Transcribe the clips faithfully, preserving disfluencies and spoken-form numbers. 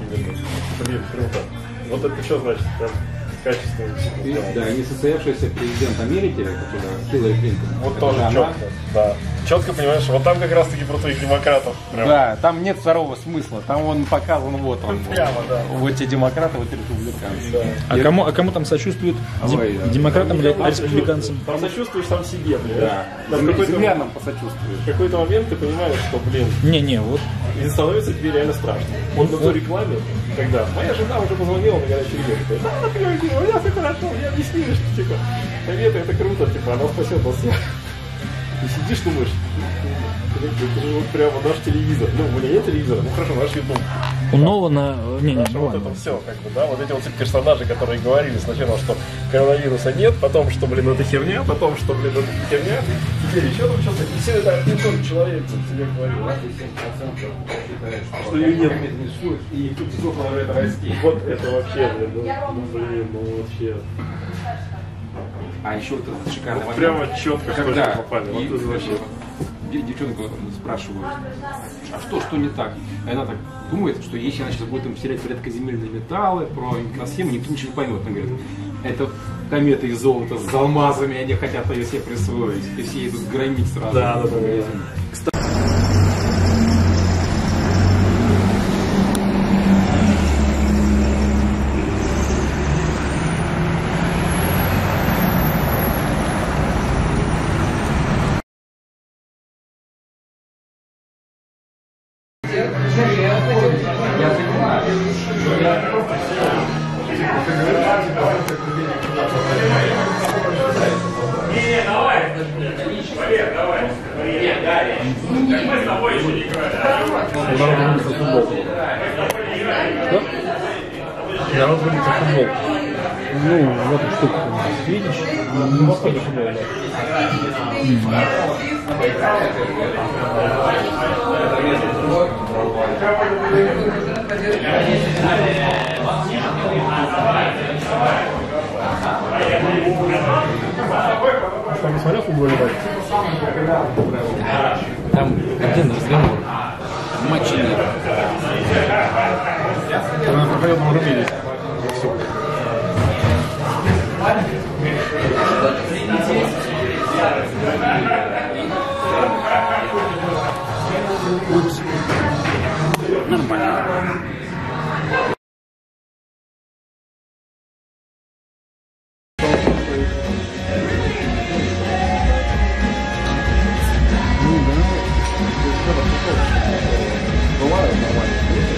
выглядит. Блин, круто. Вот это что значит? Прям качественно. И, да, несостоявшийся президент Америки, который Хиллари Клинтон. Вот тоже четко, да. Четко понимаешь, вот там как раз таки про твоих демократов. Прям. Да, там нет второго смысла. Там он показан, вот он. Прямо, да. Вот те демократы, вот республиканцы. Да. А, Я... кому, а кому там сочувствуют? Ой, Дем... да. Демократам или там республиканцам? Там сочувствуешь сам себе, блин. Да. Землянам посочувствуешь. В какой-то момент ты понимаешь, что, блин, Не-не, вот. и становится тебе реально страшно. Вот на той рекламе, когда моя жена уже позвонила на горячую линию, говорит, да, например, у меня все хорошо, я объяснили, что типа, советы это круто, типа, она спасет нас всех. И сидишь, думаешь, это же вот прямо наш телевизор. Ну, у меня нет телевизора, ну хорошо, наш YouTube. У Нолана... Не, не, Наше вот это все, как бы, да, вот эти вот персонажи, которые говорили сначала, что коронавируса нет, потом, что, блин, это херня, потом, что, блин, это херня, теперь еще там что-то, и все это один тот человек тебе говорил, что ее нет. И YouTube должен это расти. Вот это вообще, блин, ну, ну блин, ну вообще. А еще вот этот шикарный Вот момент. прямо четко Когда попали. Вот и, это вообще. Девчонку спрашивают, а что, что не так? И она так думает, что если она сейчас будет им вселять редкоземельные металлы, про инкносхему, никто ничего не поймет. Она говорит, это комета из золота с алмазами, они хотят ее себе присвоить. И все идут громить сразу. Да, да, да, да. Народ будет за футбол. Ну, в эту штуку видишь? Ну, похоже футбол, да. Там не смотрел футбольный матч? Там один разговор. Матча нет. Когда проходил, мы рубились. Упс. Нормально. Бывает нормально.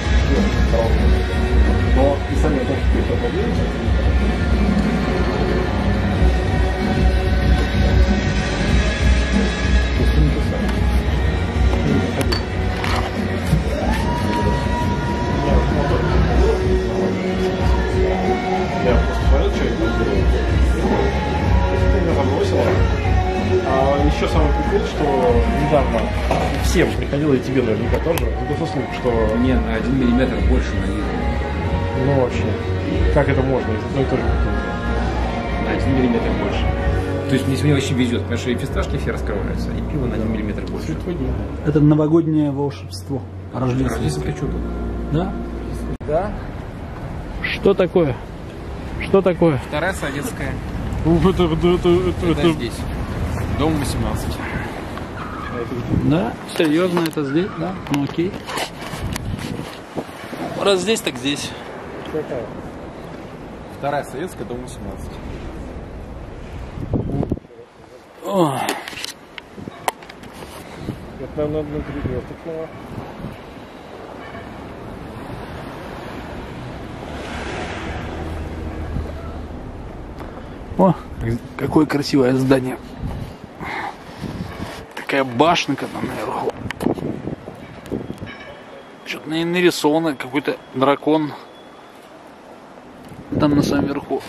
Но и сами точки проходились. Я просто смотрел, что это делает. Это меня забросило. А еще самый прикол, что недавно всем приходило, и тебе наверняка тоже, это слух, что... Не, на один миллиметр больше нанизано. Ну вообще, как это можно из одной и той же бутылки? На один миллиметр больше. То есть мне сегодня очень везет, потому что и фисташки все раскрываются, и пиво на один миллиметр больше. Это новогоднее волшебство. Рождественское чудо. Да? Да. Что такое? Что такое? Вторая советская. Это, это, это, Это, это... здесь. Дом восемнадцать. Да? Серьезно, это здесь? Да? Ну окей. Раз здесь, так здесь. Какая? Вторая советская, дом восемнадцать. О. Это, наверное, на перекресток. О, какое красивое здание. Такая башенка там наверху. Что-то нарисовано, какой-то дракон. Там на самом верху.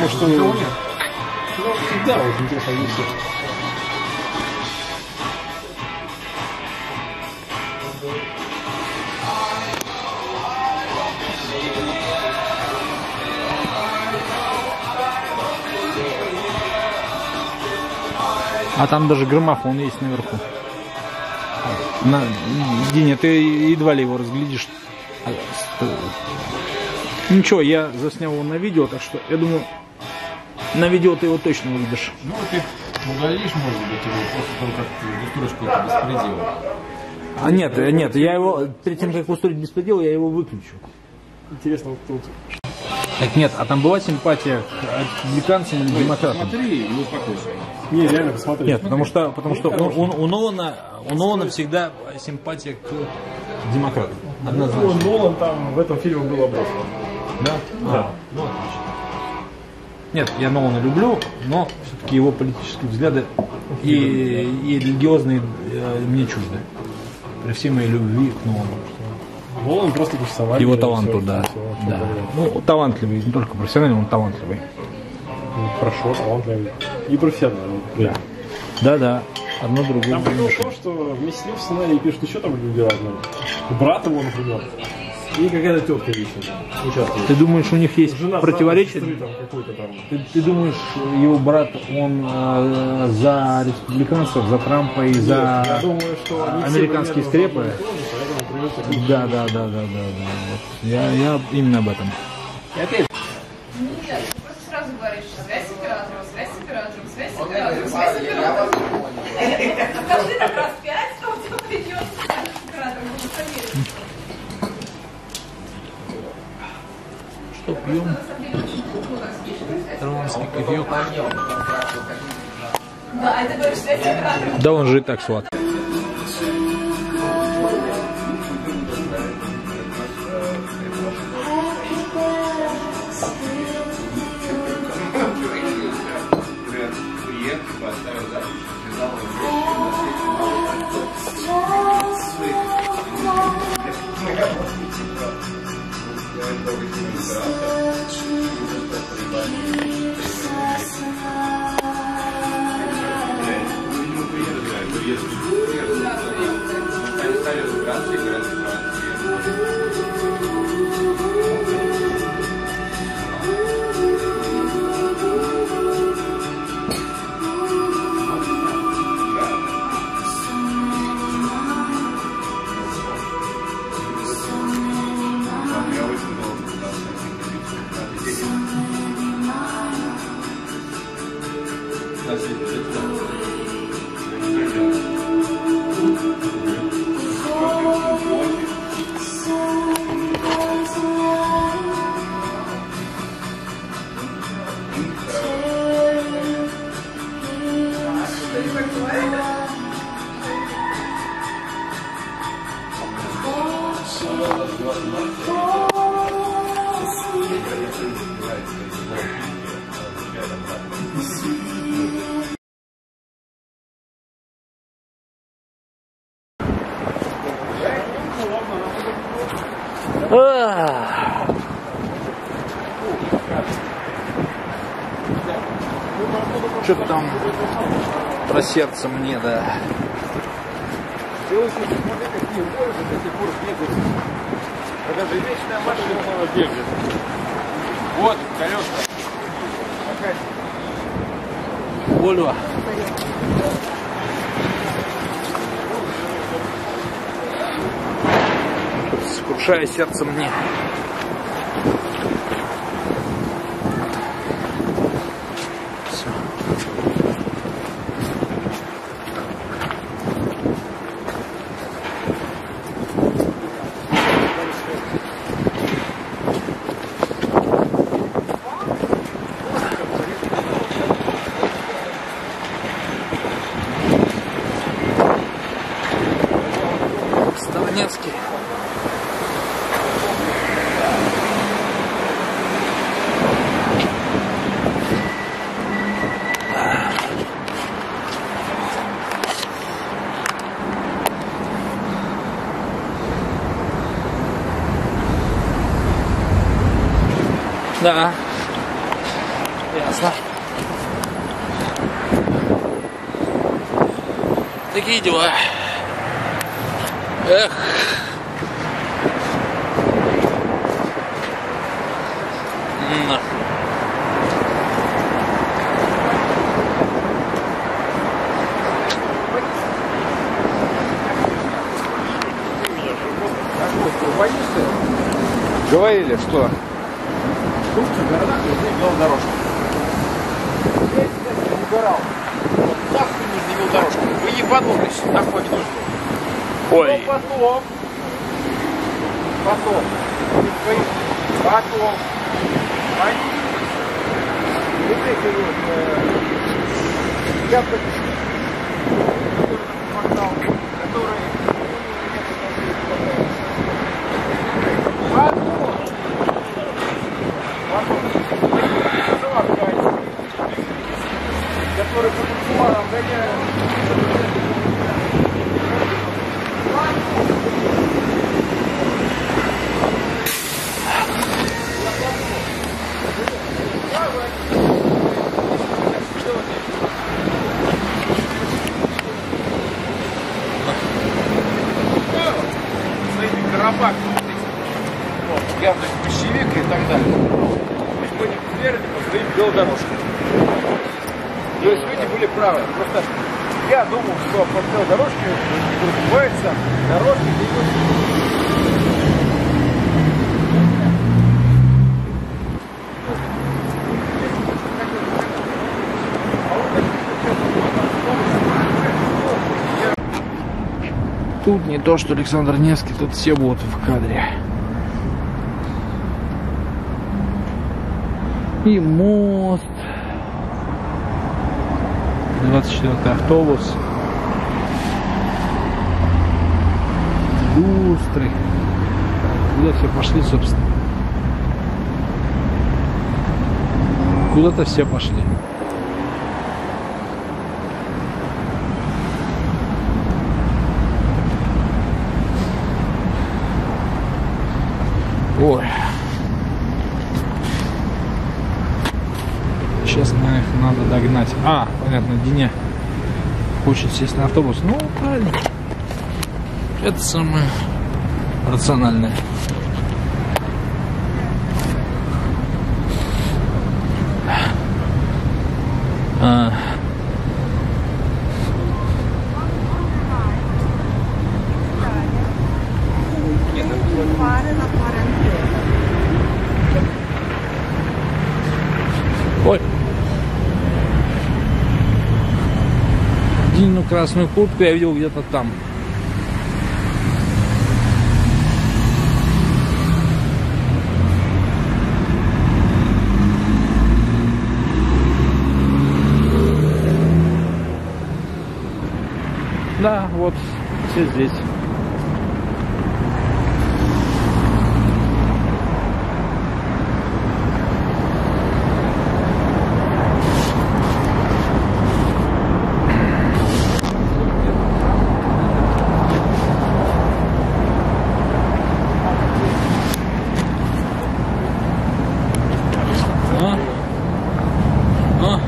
потому что... Никого нет. Ну, всегда вот интересно есть. А там даже граммофон есть наверху. На, Диня, ты едва ли его разглядишь. Ничего, я заснял его на видео, так что я думаю, на видео ты его точно увидишь. Ну, ты удалишь, может быть, его, просто там как устройку это беспредел. А нет, нет, я его, перед тем, как устроить беспредел, я его выключу. Интересно, вот тут... Так нет, а там была симпатия к республиканцам или демократам? Смотри, не успокойся. Не, реально, посмотри. Нет, потому что, потому что у, у, у, Нолана, у Нолана всегда симпатия к демократам. Однозначно. Ну, Нолан там в этом фильме был оброс. Да? Да. А, ну отлично. Нет, я Нолана люблю, но все-таки его политические взгляды и, и религиозные э, мне чужды. При всей моей любви к Нолану. Нолан просто профессиональный. Его таланту, все, да. все, все, да. все. Ну, талантливый, не только профессиональный, он талантливый. Ну, хорошо, талантливый. И профессиональный. Да. Да, да. Одно другое. Там прикол в том, что вместе с ним в сценарии пишут еще там люди разные. Брат его, например. И какая-то тетка лично там участвует. Ты думаешь, у них есть Жена противоречия? сестры там какой-то там. Ты, ты думаешь, его брат, он э, за республиканцев, за Трампа и за Я думаю, что они американские все скрепы? примерно в одном тоне, поэтому придется как-то- Да, да, да, да, да, да. Вот. Я, я именно об этом. И опять Нет, ты просто сразу говоришь, связь с оператором, связь с оператором, связь с оператором, связь с оператором. Скажи так раз пять, что у тебя придет связь с оператором, буду проверить. Что пьем? Траванский кофеек. Да, это говоришь, связь с оператором. Да он же и так сладкий. Что-то там про сердце мне, да. Это же вечная машина бегает. Вот, колеса. Вольво. Сокрушая сердце мне. Все. Ставнецкий. Да. Ясно. Такие дела. Эх. На. Говорили, что тут в городах нужны велодорожки. Я не угорал. Вот нахуй нужны велодорожки. Вы ебанулись, такой не нужно. Ой. Но потом, потом, потом, они, вот эти вот, я портал, который, потом, потом, который по тротуарам гоняют. Карабак, вот, явно пищевик и так далее. Мы не верили по своим велодорожкам. То есть люди были правы. Просто я думал, что под велодорожкой подразумевается дорожки, тут не то, что Александр Невский, тут все будут в кадре. И мост. двадцать четвёртый автобус. Люстры. Куда все пошли, собственно? Куда-то все пошли. Ой. Сейчас на их надо догнать. А, понятно, Диня хочет сесть на автобус. Ну, правильно. Это самое рациональное. А. Ой. Дину красную куртку я видел где-то там. Да, вот все здесь.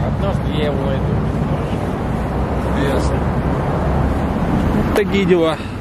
Такие дела.